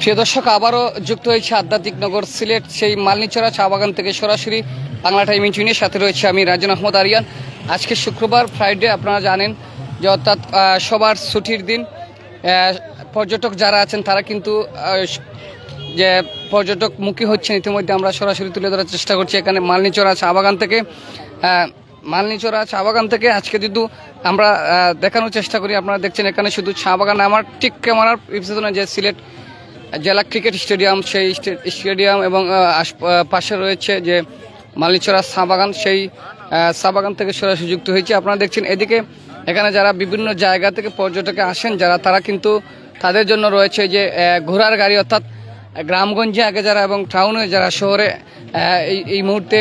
প্রিয় দর্শক, আবারও যুক্ত হয়েছে আধ্যাত্মিক নগর সিলেট সেই মালনীচড়া চা বাগান থেকে সরাসরি বাংলা টাইম ইঞ্জিনের সাথে রয়েছে আমি রাজন আহমদ আরিয়ান। আজকে শুক্রবার, ফ্রাইডে, আপনারা জানেন যে অর্থাৎ সবার ছুটির দিন। পর্যটক যারা আছেন তারা কিন্তু যে পর্যটকমুখী হচ্ছেন, ইতিমধ্যে আমরা সরাসরি তুলে ধরার চেষ্টা করছি এখানে মালনীচড়া চা বাগান থেকে। মালনীচড়া চা বাগান থেকে আজকে কিন্তু আমরা দেখানোর চেষ্টা করি। আপনারা দেখছেন এখানে শুধু চা বাগান, আমার ঠিক ক্যামেরার পিছনে যে সিলেট জেলা ক্রিকেট স্টেডিয়াম, সেই স্টেডিয়াম এবং পাশে রয়েছে যে মালনীচড়া চা বাগান, সেই চা বাগান থেকে সরাসরি যুক্ত হয়েছে। আপনারা দেখছেন এদিকে এখানে যারা বিভিন্ন জায়গা থেকে পর্যটকে আসেন যারা, তারা কিন্তু তাদের জন্য রয়েছে যে ঘোড়ার গাড়ি, অর্থাৎ গ্রামগঞ্জে আগে যারা এবং টাউনে যারা শহরে এই মুহূর্তে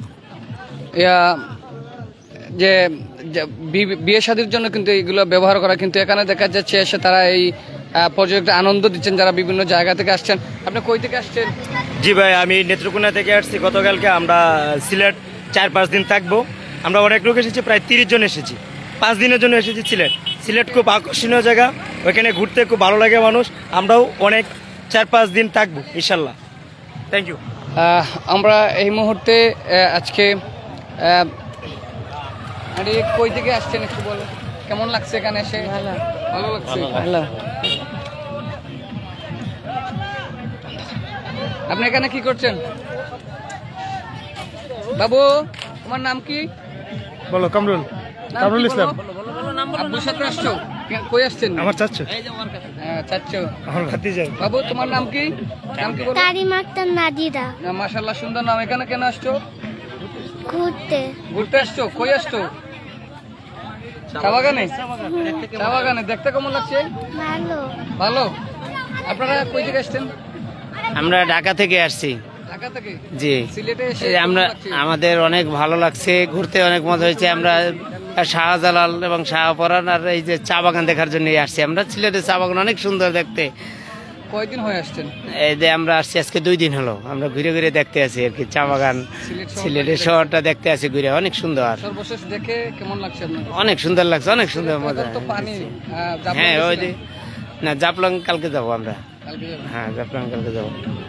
যে বিয়ে শাদীর জন্য কিন্তু এইগুলো ব্যবহার করা, কিন্তু এখানে দেখা যাচ্ছে এসে তারা এই পর্যটকদের আনন্দ দিচ্ছেন যারা বিভিন্ন জায়গা থেকে আসছেন। আপনি কই থেকে আসছেন? জি ভাই, আমি নেত্রকোনা থেকে আসছি। গতকালকে আমরা সিলেট 4-5 দিন থাকবো। আমরা অনেক লোক এসেছি, প্রায় 30 জন এসেছি। 5 দিনের জন্য এসেছি সিলেট খুব আকর্ষণীয় জায়গা, ওইখানে ঘুরতে খুব ভালো লাগে মানুষ। আমরাও অনেক 4-5 দিন থাকবো ইনশাল্লাহ। Thank you. আমরা এই মুহূর্তে আজকে কই থেকে আসছেন একটু বলো, কেমন লাগছে এখানে এসে? ভালো লাগছে। ভালো। আপনি এখানে কি করছেন বাবু? তোমার নাম কি? বলো। কামরুল ইসলাম। আব্বুর সাথে আসছো? কই আসছেন? আমার চাচ্ছো। চাচ্ছো আমার ভাতিজা। বাবু তোমার নাম কি? নাম কি বলো? তারিমা আক্তার নাদিরা। মাশাআল্লাহ, সুন্দর নাম। এখানে কেন আসছো? ঘুরতে আসছো? কই আসছো? চা বাগানে। চা বাগানে দেখতে কেমন লাগছে? ভালো। ভালো। আপনারা কই থেকে আসছেন? আমরা ঢাকা থেকে আসছি। ঢাকা থেকে? জি। সিলেটে এসে আমরা আমাদের অনেক ভালো লাগছে, ঘুরতে অনেক মজা হয়েছে। আমরা শাহজালাল এবং শাহপরান আর এই যে চা বাগান দেখার জন্য আসছি। আমরা সিলেটের চা বাগান অনেক সুন্দর দেখতে। কয়দিন হয়ে আসছেন? এই যে আমরা আসছি আজকে 2 দিন হলো। আমরা ঘুরে ঘুরে দেখতে আছি আর কি চা বাগান, সিলেটের শহরটা দেখতে আছি ঘুরে। অনেক সুন্দর। সর্বশেষ দেখে কেমন লাগছে আপনার? অনেক সুন্দর লাগছে, অনেক সুন্দর মজা। হ্যাঁ, ওই যে না, জাফলং কালকে যাবো আমরা। হ্যাঁ, জাফলং কালকে যাবো।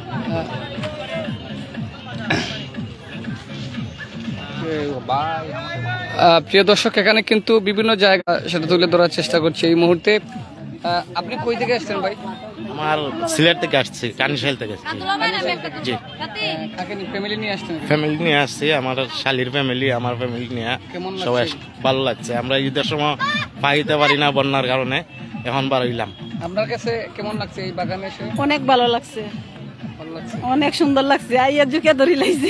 প্রিয় দর্শক, এখানে কিন্তু বিভিন্ন জায়গা সেটা তুলে ধরার চেষ্টা করছি এই মুহূর্তে। আপনি কই থেকে আসছেন ভাই? আমার সিলেট থেকে আসছি, কানিশাইল থেকে আসছি। জি। ফ্যামিলি নিয়ে আসছেন? ফ্যামিলি নিয়ে আসছি, আমার শালির ফ্যামিলি, আমার ফ্যামিলি নিয়ে সবাই। ভালো লাগছে। আমরা ঈদের সময় পাইতে পারি না বন্যার কারণে, এখন বার হইলাম। আপনার কাছে কেমন লাগছে এই বাগানে এসে? অনেক ভালো লাগছে, অনেক সুন্দর লাগছে। আইয়া ঝুঁকে ধরি লাইছে।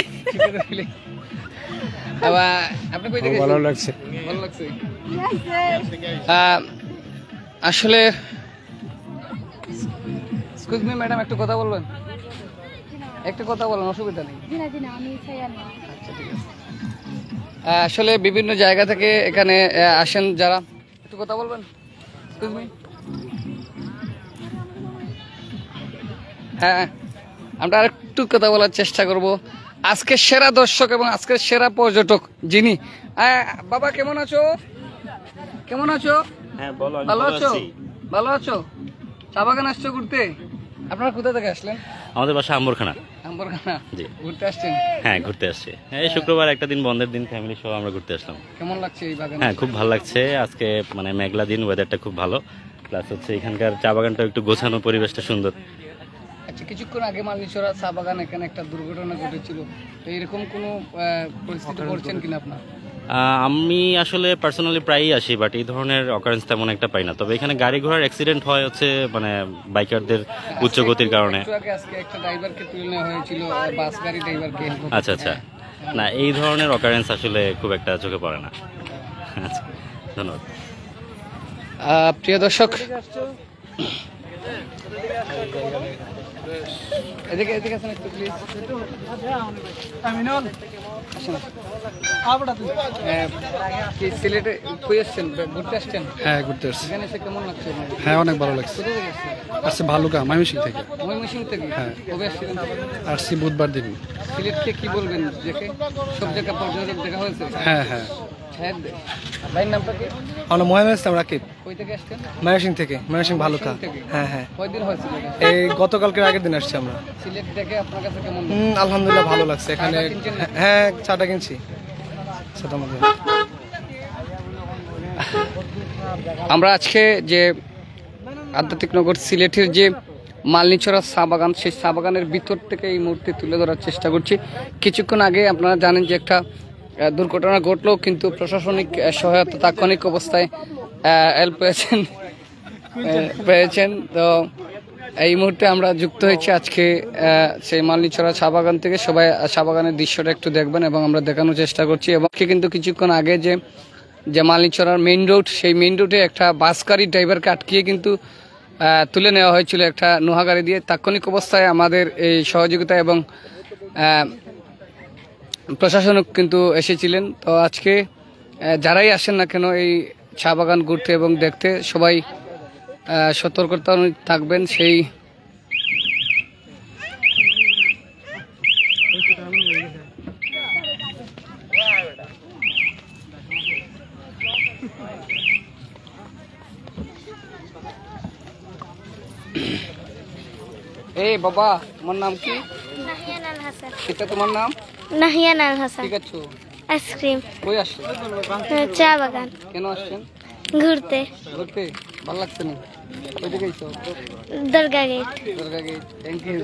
আপনি কই থেকে? ভালো লাগছে। ভালো লাগছে। আসলে এক্সকিউজ মি ম্যাডাম, একটু কথা বলবেন? একটু কথা বলেন, অসুবিধা নেই। আচ্ছা, ঠিক আছে। আসলে বিভিন্ন জায়গা থেকে এখানে আসেন যারা, একটু কথা বলবেন? Excuse me. হ্যাঁ, আমরা আরেকটু কথা বলার চেষ্টা করব। আজকের সেরা দর্শক এবং আজকের সেরা পর্যটক যিনি। বাবা কেমন আছো? কেমন আছো? ভালো আছো? ভালো আছো? চা বাগান আসছো ঘুরতে? আপনারা কোথা থেকে আসলেন? আমাদের বাসা আম্বরখানা। আম্বরখানা? জি। ঘুরতে আসছেন? হ্যাঁ, ঘুরতে আসছি। এই শুক্রবার একটা দিন, বন্ধের দিন, ফ্যামিলি সহ আমরা ঘুরতে আসলাম। কেমন লাগছে এই বাগান? হ্যাঁ, খুব ভালো লাগছে। আজকে মানে মেঘলা দিন, ওয়েদারটা খুব ভালো, প্লাস হচ্ছে এখানকার চা বাগানটা একটু গোছানো, পরিবেশটা সুন্দর। আচ্ছা, কিছুক্ষণ আগে মালনীচড়া চা বাগান এখানে একটা দুর্ঘটনা ঘটেছিল, তো এরকম কোনো পরিস্থিতি পড়ছেন কিনা আপনার? আমি আসলে পার্সোনালি প্রায়ই আসি, বাট এই ধরনের অকারেন্স তেমন একটা পাই না। তবে এখানে গাড়ি ঘোড়ার অ্যাক্সিডেন্ট হয় হচ্ছে মানে বাইকারদের উচ্চ গতির কারণে। আজকে একটা ড্রাইভারকে তুলে নেওয়া হয়েছিল, বাস গাড়ি ড্রাইভারকে। আচ্ছা আচ্ছা, না এই ধরনের অকারেন্স আসলে খুব একটা চোখে পড়ে না। আচ্ছা, ধন্যবাদ। প্রিয় দর্শক, এদিকে আসেন একটু প্লিজ। কি সিলেটে কই আসছেন? ঘুরতে আসছেন? হ্যাঁ, ঘুরতে আসছি। এখানে এসে কেমন লাগছে? হ্যাঁ, অনেক ভালো লাগছে। আসছি ভালুকা, ময়মনসিংহ থেকে। ময়মনসিংহ থেকে? হ্যাঁ। কবে আসছিলেন? আসছি বুধবার দিন। সিলেটকে কি বলবেন, দেখে সব জায়গা পর্যটক দেখা হয়েছে? হ্যাঁ হ্যাঁ, ছায়েদ দে। ভাইয়ের নামটা কি? আমরা মোহাম্মদ ইসলাম রাকিব, কই থেকে আসছেন? ময়মনসিং থেকে, ময়মনসিং ভালুকা। থেকে? হ্যাঁ হ্যাঁ, কয়দিন হয়েছিল এটা? এই গতকালকের আগের দিন আসছি আমরা। সিলেট দেখে আপনার কাছে কেমন? আলহামদুলিল্লাহ ভালো লাগছে এখানে। চাটা কিনছেন নাকি? হ্যাঁ, চাটা কিনছি সেটার মধ্যে। আমরা আজকে যে আধ্যাত্মিক নগর সিলেটের যে মালনীছড়া চা বাগান, সেই চা বাগানের ভিতর থেকে এই মুহূর্তে তুলে ধরার চেষ্টা করছি। কিছুক্ষণ আগে আপনারা জানেন যে একটা দুর্ঘটনা ঘটলেও কিন্তু প্রশাসনিক সহায়তা তাৎক্ষণিক অবস্থায় হেল্প পেয়েছেন। তো এই মুহূর্তে আমরা যুক্ত হয়েছি আজকে সেই মালনীছড়া চা বাগান থেকে। সবাই চা বাগানের দৃশ্যটা একটু দেখবেন এবং আমরা দেখানোর চেষ্টা করছি। এবং কিন্তু কিছুক্ষণ আগে যে মালনীছড়ার মেইন রোড, সেই মেইন রোডে একটা বাস গাড়ির ড্রাইভারকে আটকিয়ে কিন্তু তুলে নেওয়া হয়েছিল একটা নোহা গাড়ি দিয়ে। তাৎক্ষণিক অবস্থায় আমাদের এই সহযোগিতা এবং প্রশাসনও কিন্তু এসেছিলেন। তো আজকে যারাই আসেন না কেন এই চা বাগান ঘুরতে এবং দেখতে, সবাই সতর্কতা থাকবেন। সেই এই বাবা, তোমার নাম কি? নাহিয়ান আল হাসান। এটা তোমার নাম? নাহিয়ান আল হাসান। ঠিক আছে। আইসক্রিম। কই আসছেন? চা বাগান। কেন আসছেন? ঘুরতে। ঘুরতে ভালো লাগছে না? কই থেকে গেছো? দরগা gate. Durga gate. Thank you.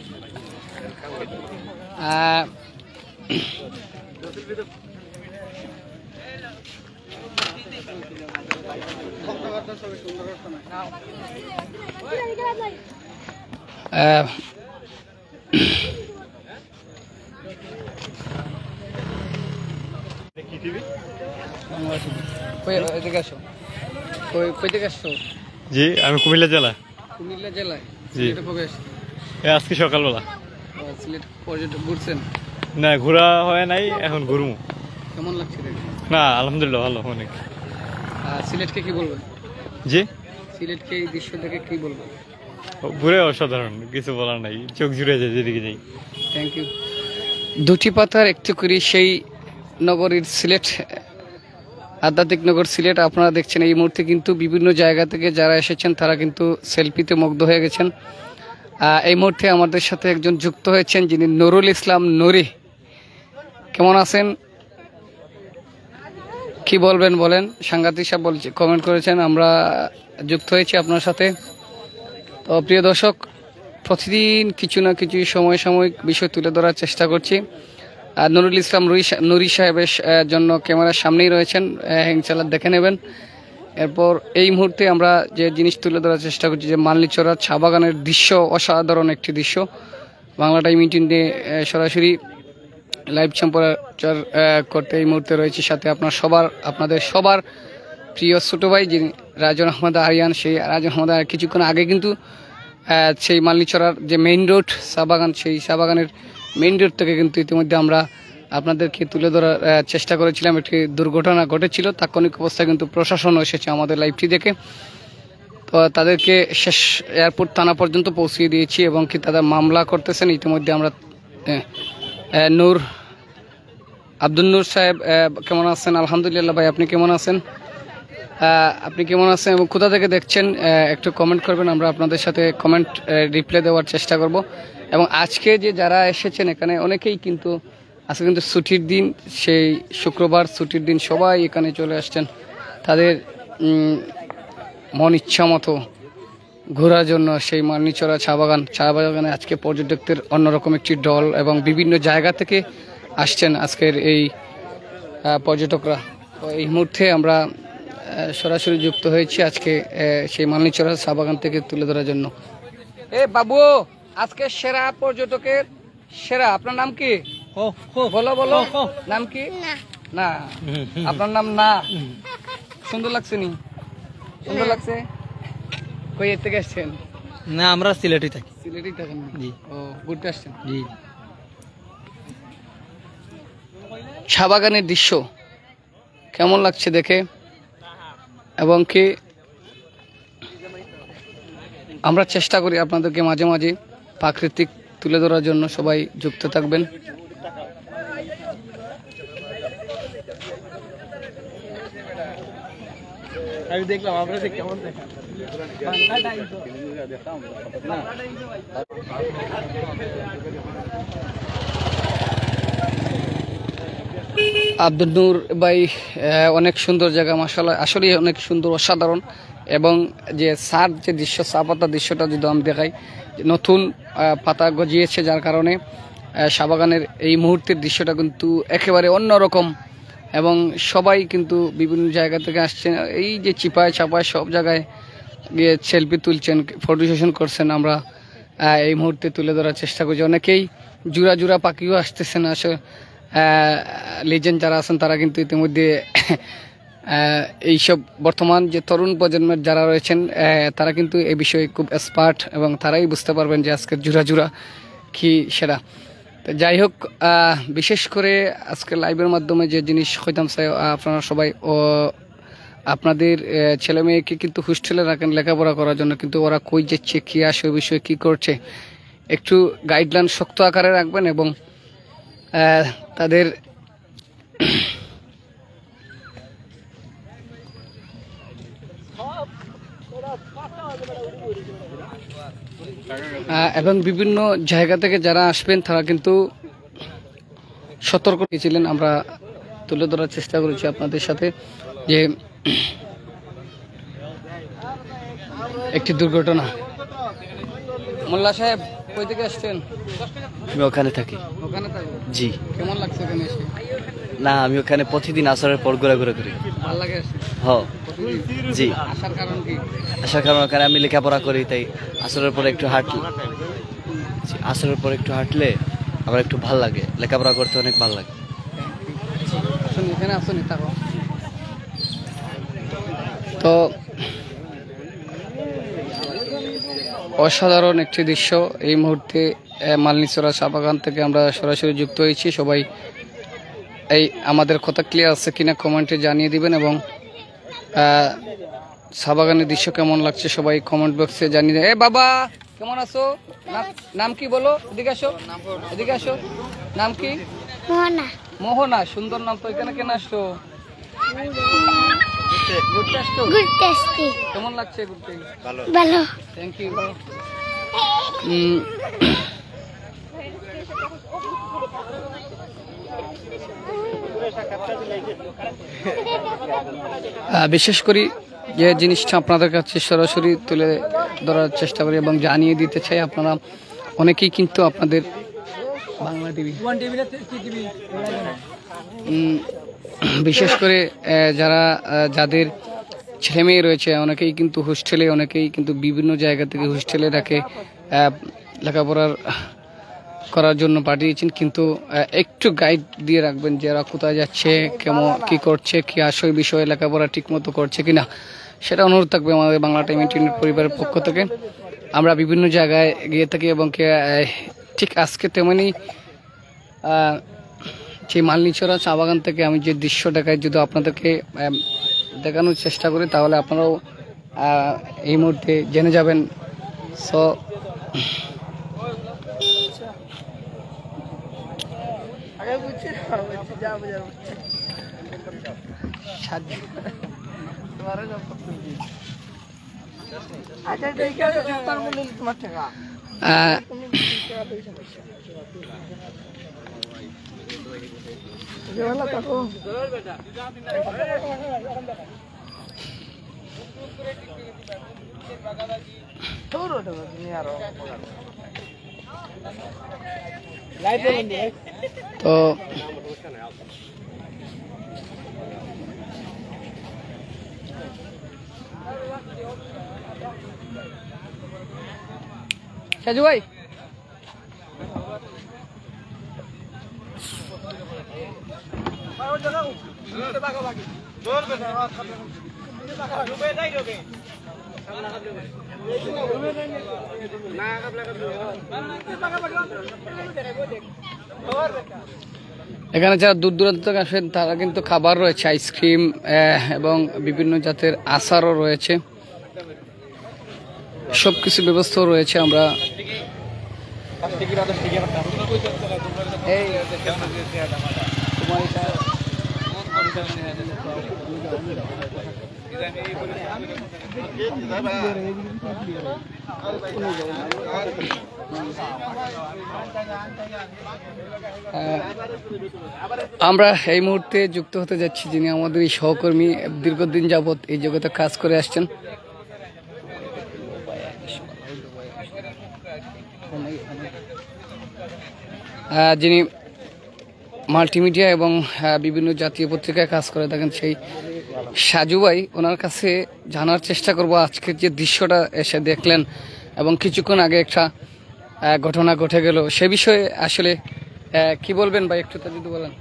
এদিকে আসো। কই থেকে আসছো? জি, আমি কুমিল্লা জেলা। কুমিল্লা জেলায়? জি। সিলেটে কবে আসছেন? আজকে সকালবেলা। সিলেট পর্যটক ঘুরছেন? না, ঘোরা হয় নাই, এখন ঘুরবো। কেমন লাগছে দেখে? না, আলহামদুলিল্লাহ ভালো অনেক। সিলেটকে কি বলবেন? জি, সিলেটকে এই দৃশ্য দেখে কি বলবেন? ঘুরে অসাধারণ, কিছু বলার নাই, চোখ জুড়ে যায় যেদিকে যাই। Thank you. দুটি পাতার একটু করে সেই নগরীর সিলেট, আধ্যাত্মিক নগর সিলেট আপনারা দেখছেন। এই মুহূর্তে কিন্তু বিভিন্ন জায়গা থেকে যারা এসেছেন তারা কিন্তু সেলফিতে মুগ্ধ হয়ে গেছেন। এই মুহূর্তে আমাদের সাথে একজন যুক্ত হয়েছেন, যিনি নুরুল ইসলাম নুরি। কেমন আছেন? কি বলবেন বলেন? সাংঘাতিক সব বলছে, কমেন্ট করেছেন। আমরা যুক্ত হয়েছি আপনার সাথে। তো প্রিয় দর্শক, প্রতিদিন কিছু না কিছু সাময়িক বিষয় তুলে ধরার চেষ্টা করছি। নুরুল ইসলাম নুরি সাহেবের জন্য ক্যামেরার সামনেই রয়েছেন, ইনশাআল্লাহ দেখে নেবেন। এরপর এই মুহূর্তে আমরা যে জিনিস তুলে ধরার চেষ্টা করছি, যে মালনীছড়া চা বাগানের দৃশ্য, অসাধারণ একটি দৃশ্য। বাংলা টাইম ইন্টিনে সরাসরি লাইভ সম্প্রচার করতে এই মুহূর্তে রয়েছে সাথে আপনাদের সবার প্রিয় ছোট ভাই, যিনি রাজন আহমদ আরিয়ান। সেই রাজন আহমদ আরিয়ান কিছুক্ষণ আগে কিন্তু সেই মালনীছড়ার যে মেইন রোড চা বাগান, সেই চা বাগানের মেইন রোড থেকে কিন্তু ইতিমধ্যে আমরা আপনাদেরকে তুলে ধরার চেষ্টা করেছিলাম। একটি দুর্ঘটনা ঘটেছিল, তাৎক্ষণিক অবস্থায় কিন্তু প্রশাসনও এসেছে আমাদের লাইভটি দেখে। তো তাদেরকে শেষ এয়ারপোর্ট থানা পর্যন্ত পৌঁছিয়ে দিয়েছি এবং কি তাদের মামলা করতেছেন। ইতিমধ্যে আমরা আব্দুল নূর সাহেব কেমন আছেন? আলহামদুলিল্লাহ ভাই, আপনি কেমন আছেন? আপনি কেমন আছেন এবং কোথা থেকে দেখছেন একটু কমেন্ট করবেন। আমরা আপনাদের সাথে কমেন্ট রিপ্লাই দেওয়ার চেষ্টা করব। এবং আজকে যে যারা এসেছেন এখানে অনেকেই কিন্তু আজকে কিন্তু ছুটির দিন, সেই শুক্রবার ছুটির দিন, সবাই এখানে চলে আসছেন তাদের মন ইচ্ছা মতো ঘোরার জন্য। সেই মালনীছড়া চা বাগানে আজকে পর্যটকদের অন্যরকম একটি দল এবং বিভিন্ন জায়গা থেকে আসছেন আজকের এই পর্যটকরা। তো এই মুহূর্তে আমরা সরাসরি যুক্ত হয়েছি আজকে সেই মালনীছড়া চা বাগান থেকে তুলে ধরার জন্য। বাবু, আজকে সেরা পর্যটকের সেরা, আপনার নাম কি? বলো নাম কি? না, আপনার নাম না? সুন্দর লাগছে নি? সুন্দর লাগছে। কই এর থেকে আসছেন? না, আমরা সিলেটে থাকি। সিলেটেই থাকেন? জি। ও, ঘুরতে আসছেন? জি। চা বাগানের দৃশ্য কেমন লাগছে দেখে, এবং কি আমরা চেষ্টা করি আপনাদেরকে মাঝে মাঝে প্রাকৃতিক তুলে ধরার জন্য। সবাই যুক্ত থাকবেন। আমি দেখলাম আপনাদের কেমন দেখা আব্দুল নূর ভাই অনেক সুন্দর জায়গা মাশাআল্লাহ, আসলে অনেক সুন্দর, অসাধারণ। এবং যে সার যে দৃশ্য, চা পাতা দৃশ্যটা যদি আমি দেখাই, নতুন পাতা গজিয়েছে, যার কারণে চা বাগানের এই মুহূর্তের দৃশ্যটা কিন্তু একেবারে অন্যরকম। এবং সবাই কিন্তু বিভিন্ন জায়গা থেকে আসছেন, এই যে চিপায় চাপায় সব জায়গায় গিয়ে সেলফি তুলছেন, ফটো সেশন করছেন। আমরা এই মুহূর্তে তুলে ধরার চেষ্টা করছি। অনেকেই জোড়া জোড়া পাখিও আসতেছেন। আসলে লিজেন্ড যারা আছেন তারা কিন্তু ইতিমধ্যে এইসব বর্তমান যে তরুণ প্রজন্মের যারা রয়েছেন তারা কিন্তু এই বিষয়ে খুব এক্সপার্ট, এবং তারাই বুঝতে পারবেন যে আজকের জোড়া জোড়া কি সেটা। তো যাই হোক, বিশেষ করে আজকে লাইভের মাধ্যমে যে জিনিস হইতাম চাই, আপনারা সবাই আপনাদের ছেলে মেয়েকে কিন্তু হোস্টেলে রাখেন লেখাপড়া করার জন্য, কিন্তু ওরা কই যাচ্ছে, কী আসে, ওই বিষয়ে কী করছে, একটু গাইডলাইন শক্ত আকারে রাখবেন। এবং তাদের এবং বিভিন্ন জায়গা থেকে যারা আসবেন তারা কিন্তু সতর্ক ছিলেন। আমরা তুলে ধরার চেষ্টা করেছি আপনাদের সাথে যে একটি দুর্ঘটনা। মোল্লা সাহেব, কই থেকে আসছেন? আমি ওখানে থাকি। ওখানে থাকবেন? জি। কেমন লাগছে ওখানে এসে? না, আমি ওখানে প্রতিদিন আসরের পর ঘোরাঘুরি করি। ভালো লাগে আসতে? হ, জি। আসার কারণ কি? আসার কারণ ওখানে আমি লেখাপড়া করি, তাই আসরের পর একটু হাঁটলে, আসরের পর একটু হাঁটলে আমার একটু ভাল লাগে, লেখাপড়া করতে অনেক ভালো লাগে। আসুন, এখানে আসুন, থাকো। তো অসাধারণ একটি দৃশ্য এই মুহূর্তে মালনীচড়া চা বাগান থেকে আমরা সরাসরি যুক্ত হয়েছি। সবাই এই আমাদের কথা ক্লিয়ার আছে কিনা কমেন্টে জানিয়ে দিবেন, এবং চা বাগানের দৃশ্য কেমন লাগছে সবাই কমেন্ট বক্সে জানিয়ে দেন। এ বাবা, কেমন আছো? নাম কি বলো? এদিকে আসো, এদিকে আসো। নাম কি? মোহনা। মোহনা, সুন্দর নাম তো। এখানে কেন আসছো? ঘুরতে আসছো? ঘুরতে আসছি। কেমন লাগছে ঘুরতে? ভালো। Thank you. বিশেষ করি যে জিনিসটা আপনাদের কাছে সরাসরি তুলে ধরার চেষ্টা করি এবং জানিয়ে দিতে চাই, আপনারা অনেকেই কিন্তু আপনাদের বাংলা টিভি বিশেষ করে যাদের ছেলে মেয়ে রয়েছে, অনেকেই কিন্তু হোস্টেলে, অনেকেই কিন্তু বিভিন্ন জায়গা থেকে হোস্টেলে রাখে লেখাপড়ার করার জন্য পাঠিয়েছেন। কিন্তু একটু গাইড দিয়ে রাখবেন যে এরা কোথায় যাচ্ছে, কেমন কি করছে, কি আসল বিষয়ে লেখাপড়া ঠিক মতো করছে কিনা, সেটা অনুরোধ থাকবে আমাদের বাংলা টাইম ইন্টারনেট পরিবারের পক্ষ থেকে। আমরা বিভিন্ন জায়গায় গিয়ে থাকি এবং ঠিক আজকে তেমনি সেই মালনীচড়া চা বাগান থেকে আমি যে দৃশ্য দেখাই, যদি আপনাদেরকে দেখানোর চেষ্টা করি তাহলে আপনারাও এই মুহূর্তে জেনে যাবেন। সো তো সাজু ভাই, এখানে যারা দূর দূরান্ত থেকে আসেন তারা কিন্তু খাবার রয়েছে, আইসক্রিম এবং বিভিন্ন জাতের আচারও রয়েছে, সবকিছু ব্যবস্থাও রয়েছে। আমরা আমরা এই মুহূর্তে যুক্ত হতে যাচ্ছি যিনি আমাদের এই সহকর্মী, দীর্ঘদিন যাবৎ এই জগতে কাজ করে আসছেন। যিনি মাল্টিমিডিয়া এবং বিভিন্ন জাতীয় পত্রিকায় কাজ করে থাকেন, সেই সাজু ভাই, ওনার কাছে জানার চেষ্টা করব আজকের যে দৃশ্যটা এসে দেখলেন এবং কিছুক্ষণ আগে একটা ঘটনা ঘটে গেল, সে বিষয়ে আসলে কি বলবেন ভাই, একটু তো যদি বলেন।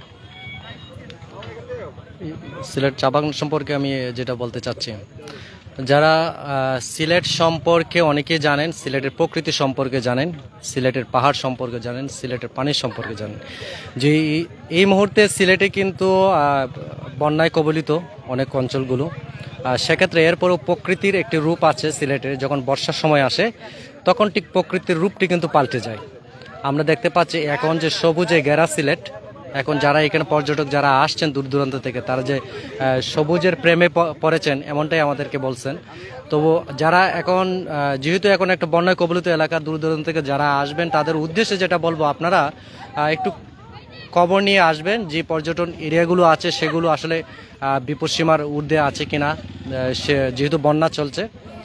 সিলেট চা বাগান সম্পর্কে আমি যেটা বলতে চাচ্ছি, যারা সিলেট সম্পর্কে অনেকে জানেন, সিলেটের প্রকৃতি সম্পর্কে জানেন, সিলেটের পাহাড় সম্পর্কে জানেন, সিলেটের পানির সম্পর্কে জানেন, যে এই মুহূর্তে সিলেটে কিন্তু বন্যায় কবলিত অনেক অঞ্চলগুলো। সেক্ষেত্রে এরপরও প্রকৃতির একটি রূপ আছে সিলেটের, যখন বর্ষার সময় আসে তখন ঠিক প্রকৃতির রূপটি কিন্তু পাল্টে যায়। আমরা দেখতে পাচ্ছি এখন যে সবুজে ঘেরা সিলেট, এখন যারা এখানে পর্যটক যারা আসছেন দূর দূরান্ত থেকে, তারা যে সবুজের প্রেমে পড়েছেন এমনটাই আমাদেরকে বলছেন। তবু যারা এখন যেহেতু এখন একটা বন্যায় কবলিত এলাকা, দূর দূরান্ত থেকে যারা আসবেন তাদের উদ্দেশ্যে যেটা বলবো, আপনারা একটু খবর নিয়ে আসবেন যে পর্যটন এরিয়াগুলো আছে সেগুলো আসলে বিপদসীমার ঊর্ধ্বে আছে কিনা, সে যেহেতু বন্যা চলছে।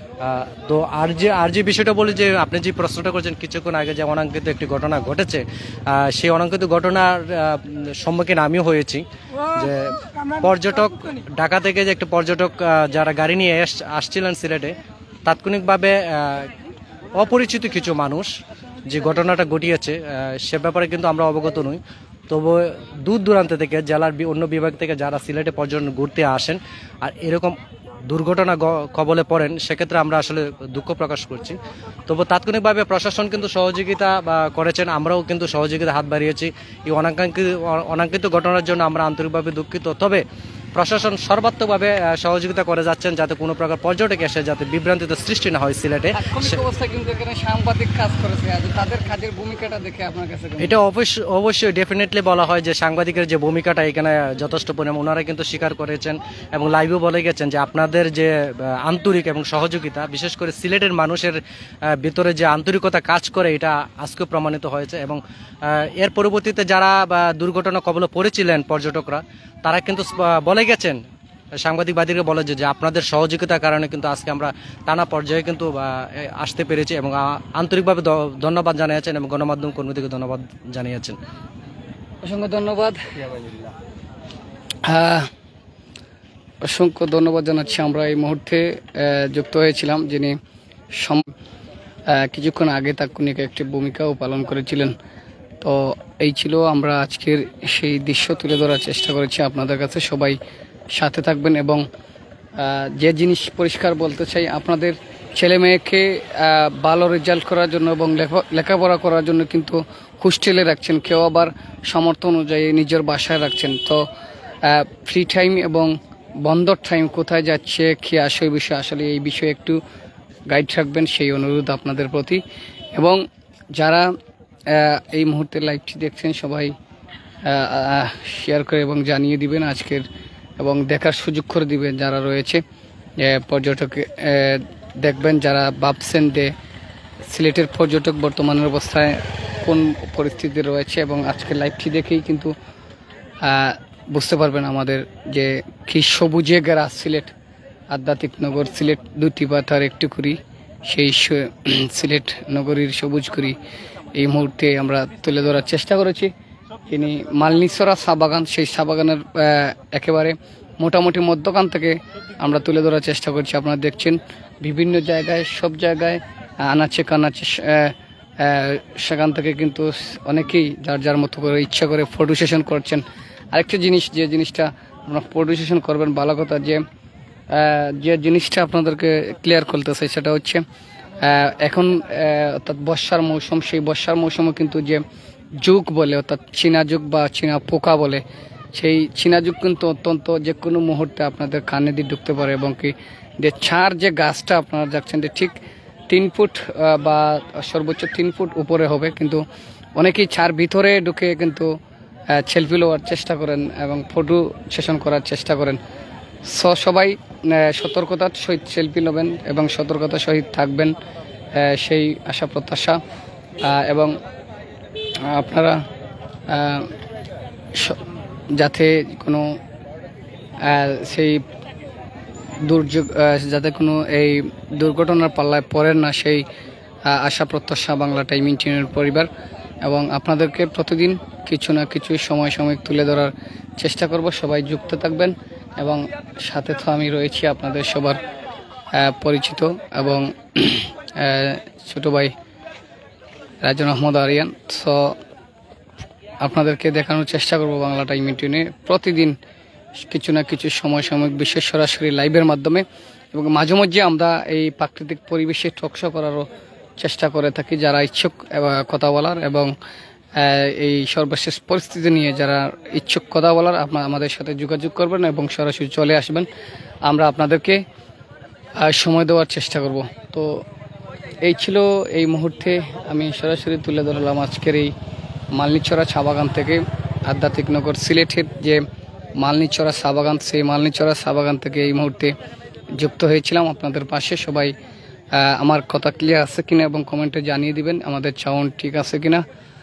তো আর যে বিষয়টা বলি, যে আপনি যে প্রশ্নটা করেছেন কিছুক্ষণ আগে, যে অনাকাঙ্ক্ষিত একটি ঘটনা ঘটেছে, সেই অনাকাঙ্ক্ষিত ঘটনার সম্মুখীন আমিও হয়েছি। যে পর্যটক ঢাকা থেকে যে একটা পর্যটক যারা গাড়ি নিয়ে আসছিলেন সিলেটে, তাৎক্ষণিকভাবে অপরিচিত কিছু মানুষ যে ঘটনাটা ঘটিয়েছে সে ব্যাপারে কিন্তু আমরা অবগত নই। তবু দূর দূরান্ত থেকে জেলার অন্য বিভাগ থেকে যারা সিলেটে পর্যটন ঘুরতে আসেন আর এরকম দুর্ঘটনা কবলে পড়েন, সেক্ষেত্রে আমরা আসলে দুঃখ প্রকাশ করছি। তবু তাৎক্ষণিকভাবে প্রশাসন কিন্তু সহযোগিতা করেছেন, আমরাও কিন্তু সহযোগিতা হাত বাড়িয়েছি। এই অনাকাঙ্ক্ষিত ঘটনার জন্য আমরা আন্তরিকভাবে দুঃখিত। তবে প্রশাসন সর্বাত্মকভাবে সহযোগিতা করে যাচ্ছেন যাতে কোনো প্রকার পর্যটক এসে যাতে বিভ্রান্তিতে সৃষ্টি না হয় সিলেটে। সাংবাদিক কাজ করেছে, তাদের কাজের ভূমিকাটা দেখে আপনার কাছে এটা অবশ্যই ডেফিনেটলি বলা হয় যে সাংবাদিকের যে ভূমিকাটা এখানে যথেষ্ট পরিমাণ, ওনারা কিন্তু স্বীকার করেছেন এবং লাইভেও বলে গেছেন যে আপনাদের যে আন্তরিক এবং সহযোগিতা, বিশেষ করে সিলেটের মানুষের ভিতরে যে আন্তরিকতা কাজ করে, এটা আজকে প্রমাণিত হয়েছে। এবং এর পরবর্তীতে যারা দুর্ঘটনা কবলে পড়েছিলেন পর্যটকরা, তারা কিন্তু বলে গেছেন, সাংবাদিকবাদীরা বলে যে আপনাদের সহযোগিতার কারণে কিন্তু আজকে আমরা টানা পর্যায়ে কিন্তু আসতে পেরেছি, এবং আন্তরিকভাবে ধন্যবাদ জানিয়েছেন এবং গণমাধ্যম কর্মীদেরকে ধন্যবাদ জানিয়েছেন। অসংখ্য ধন্যবাদ, অসংখ্য ধন্যবাদ জানাচ্ছি। আমরা এই মুহূর্তে যুক্ত হয়েছিলাম যিনি কিছুক্ষণ আগে তাৎক্ষণিক একটি ভূমিকাও পালন করেছিলেন। তো এই ছিল, আমরা আজকের সেই দৃশ্য তুলে ধরার চেষ্টা করেছি আপনাদের কাছে। সবাই সাথে থাকবেন এবং যে জিনিস পরিষ্কার বলতে চাই, আপনাদের ছেলে মেয়েকে ভালো রেজাল্ট করার জন্য এবং লেখাপড়া করার জন্য কিন্তু হোস্টেলে রাখছেন, কেউ আবার সামর্থ্য অনুযায়ী নিজের বাসায় রাখছেন। তো ফ্রি টাইম এবং বন্ধর টাইম কোথায় যাচ্ছে, কি আসে বিষয়, আসলে এই বিষয়ে একটু গাইড রাখবেন, সেই অনুরোধ আপনাদের প্রতি। এবং যারা এই মুহূর্তে লাইভটি দেখছেন সবাই শেয়ার করে এবং জানিয়ে দিবেন আজকের, এবং দেখার সুযোগ করে দিবেন যারা রয়েছে পর্যটক দেখবেন, যারা ভাবছেন যে সিলেটের পর্যটক বর্তমানের অবস্থায় কোন পরিস্থিতি রয়েছে, এবং আজকের লাইভটি দেখেই কিন্তু বুঝতে পারবেন আমাদের যে কি সবুজে ঘেরা সিলেট, আধ্যাত্মিক নগর সিলেট, দুটি পাতার একটু করি, সেই সিলেট নগরীর সবুজ করি এই মুহূর্তে আমরা তুলে ধরার চেষ্টা করেছি। তিনি মালনীছড়া চা বাগান, সেই চা বাগানের একেবারে মোটামুটি মধ্যখান থেকে আমরা তুলে ধরার চেষ্টা করছি। আপনারা দেখছেন বিভিন্ন জায়গায়, সব জায়গায় আনাচে কানাচে সেখান থেকে কিন্তু অনেকেই যার যার মতো করে ইচ্ছা করে ফটো সেশন করছেন। আরেকটা জিনিস, যে জিনিসটা আপনারা ফটো সেশন করবেন ভালো কথা, যে জিনিসটা আপনাদেরকে ক্লিয়ার করতে চাই সেটা হচ্ছে এখন অর্থাৎ বর্ষার মৌসুম, সেই বর্ষার মৌসুমে কিন্তু যে যুগ বলে, অর্থাৎ চীনা যুগ বা চীনা পোকা বলে, সেই চীনা যুগ কিন্তু অত্যন্ত যে কোনো মুহূর্তে আপনাদের কানে দিয়ে ঢুকতে পারে, এবং কি যে ছাড় যে গাছটা আপনারা দেখছেন যে ঠিক 3 ফুট বা সর্বোচ্চ 3 ফুট উপরে হবে, কিন্তু অনেকেই ছাড় ভিতরে ঢুকে কিন্তু সেলফি নেওয়ার চেষ্টা করেন এবং ফটো সেশন করার চেষ্টা করেন। সবাই সতর্কতার সহিত সেলফি নেবেন এবং সতর্কতার সহিত থাকবেন, সেই আশা প্রত্যাশা। এবং আপনারা যাতে কোনো সেই দুর্যোগ যাতে কোনো এই দুর্ঘটনার পাল্লায় পড়েন না, সেই আশা প্রত্যাশা বাংলা টাইম ইন্টিনের পরিবার। এবং আপনাদেরকে প্রতিদিন কিছু না কিছু সময় তুলে ধরার চেষ্টা করব। সবাই যুক্ত থাকবেন এবং সাথে তো আমি রয়েছি আপনাদের সবার পরিচিত এবং ছোট ভাই রাজন আহমদ আরিয়ান। সো আপনাদেরকে দেখানোর চেষ্টা করব বাংলা টাইম ইন্টিনে প্রতিদিন কিছু না কিছু সময় বিশেষ সরাসরি লাইভের মাধ্যমে, এবং মাঝে মধ্যে আমরা এই প্রাকৃতিক পরিবেশে টকশো করারও চেষ্টা করে থাকি। যারা ইচ্ছুক কথা বলার এবং এই সর্বশেষ পরিস্থিতি নিয়ে যারা ইচ্ছুক কথা বলার, আপনারা আমাদের সাথে যোগাযোগ করবেন এবং সরাসরি চলে আসবেন, আমরা আপনাদেরকে সময় দেওয়ার চেষ্টা করব। তো এই ছিল এই মুহূর্তে আমি সরাসরি তুলে ধরলাম আজকের এই মালনীছড়া চা বাগান থেকে, আধ্যাত্মিক নগর সিলেটের যে মালনীছড়া চা বাগান, সেই মালনীছড়া চা বাগান থেকে এই মুহূর্তে যুক্ত হয়েছিলাম আপনাদের পাশে। সবাই আমার কথা ক্লিয়ার আছে কিনা এবং কমেন্টে জানিয়ে দিবেন আমাদের সাউন্ড ঠিক আছে কিনা।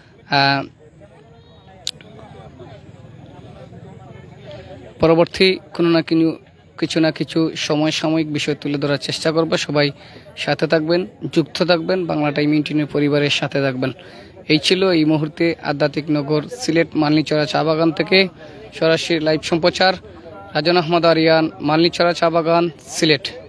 পরবর্তী কিছু না কিছু সাময়িক বিষয় তুলে ধরার চেষ্টা করব। সবাই সাথে থাকবেন, যুক্ত থাকবেন, বাংলা টাইম ইন্টিনের পরিবারের সাথে থাকবেন। এই ছিল এই মুহূর্তে আধ্যাত্মিক নগর সিলেট মালনীছড়া চা বাগান থেকে সরাসরি লাইভ সম্প্রচার। রাজন আহমদ আরিয়ান, মালনীছড়া চা বাগান, সিলেট।